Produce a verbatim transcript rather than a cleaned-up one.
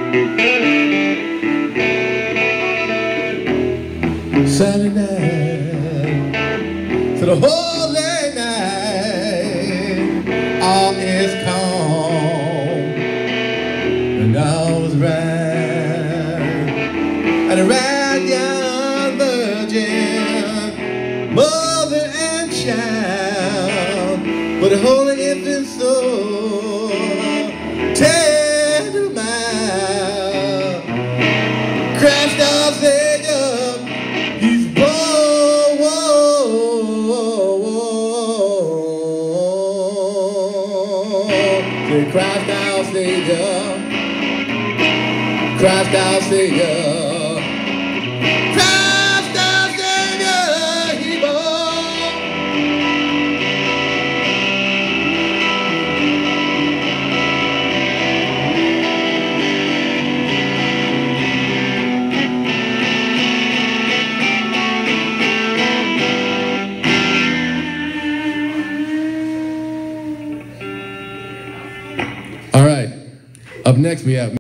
Saturday night to the holy night, all is calm, and all was right, and a right young virgin, mother and child, with a holy infant soul, tender mild, Christ our Savior, He's born. Say, Christ our Savior, Christ our Savior, Christ our Savior, He born. All right, up next we have